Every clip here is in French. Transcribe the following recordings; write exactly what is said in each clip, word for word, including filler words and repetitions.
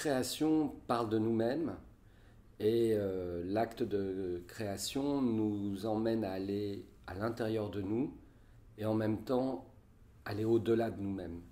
création parle de nous-mêmes et euh, l'acte de création nous emmène à aller à l'intérieur de nous et en même temps aller au-delà de nous-mêmes.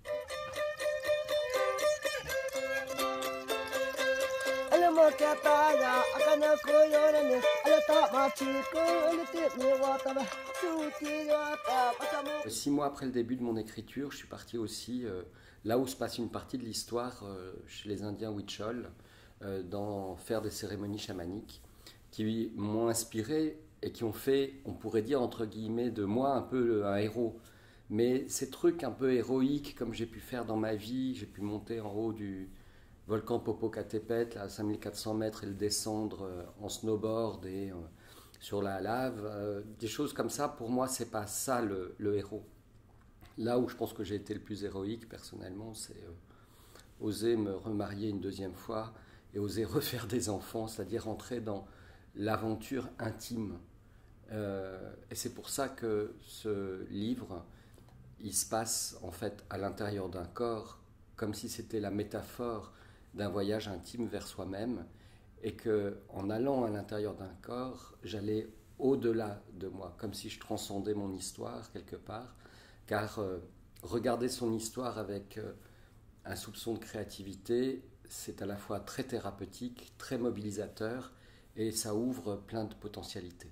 Six mois après le début de mon écriture, je suis parti aussi euh, là où se passe une partie de l'histoire euh, chez les Indiens Huichol, euh, dans faire des cérémonies chamaniques qui m'ont inspiré et qui ont fait, on pourrait dire entre guillemets, de moi un peu un héros. Mais ces trucs un peu héroïques comme j'ai pu faire dans ma vie, j'ai pu monter en haut du volcan Popocatépetl à cinq mille quatre cents mètres et le descendre euh, en snowboard et euh, sur la lave, euh, des choses comme ça, pour moi, c'est pas ça le, le héros. Là où je pense que j'ai été le plus héroïque, personnellement, c'est euh, oser me remarier une deuxième fois et oser refaire des enfants, c'est-à-dire entrer dans l'aventure intime. Euh, et c'est pour ça que ce livre, il se passe en fait à l'intérieur d'un corps, comme si c'était la métaphore d'un voyage intime vers soi-même, et qu'en allant à l'intérieur d'un corps, j'allais au-delà de moi, comme si je transcendais mon histoire quelque part, car euh, regarder son histoire avec euh, un soupçon de créativité, c'est à la fois très thérapeutique, très mobilisateur, et ça ouvre plein de potentialités.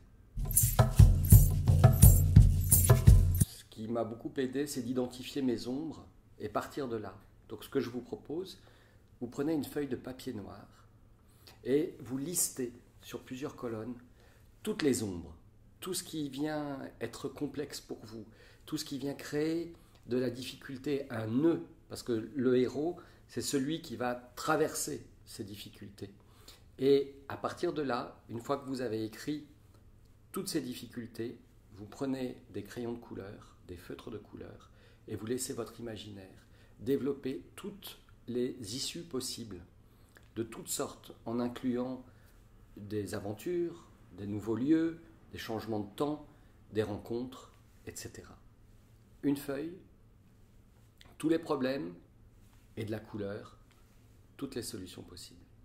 Ce qui m'a beaucoup aidé, c'est d'identifier mes ombres et partir de là. Donc ce que je vous propose, vous prenez une feuille de papier noir, et vous listez sur plusieurs colonnes toutes les ombres, tout ce qui vient être complexe pour vous, tout ce qui vient créer de la difficulté, un nœud, parce que le héros, c'est celui qui va traverser ces difficultés. Et à partir de là, une fois que vous avez écrit toutes ces difficultés, vous prenez des crayons de couleur, des feutres de couleur, et vous laissez votre imaginaire développer toutes les issues possibles, de toutes sortes, en incluant des aventures, des nouveaux lieux, des changements de temps, des rencontres, et cetera. Une feuille, tous les problèmes et de la couleur, toutes les solutions possibles.